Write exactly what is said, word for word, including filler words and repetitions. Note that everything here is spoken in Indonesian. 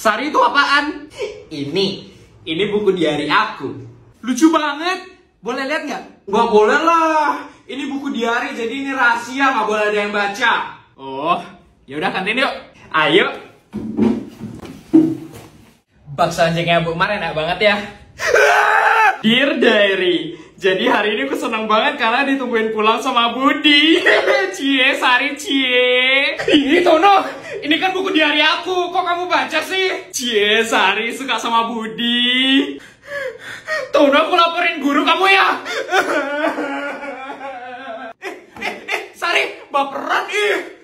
Sari itu apaan? Ini, ini buku diari aku. Lucu banget. Boleh lihat nggak? Nggak boleh lah. Ini buku diari, jadi ini rahasia, nggak boleh ada yang baca. Oh, ya udah kantin yuk. Ayo. Bakso anjingnya Bu Mar enak banget ya. Dear Diary, jadi hari ini aku senang banget karena ditungguin pulang sama Budi. Cie, Sari, cie. Ini Tono, ini kan buku diari aku. Kok kamu baca sih? Cie, Sari suka sama Budi. Tono, aku laporin guru kamu ya. eh, eh, eh, Sari, baperan ih.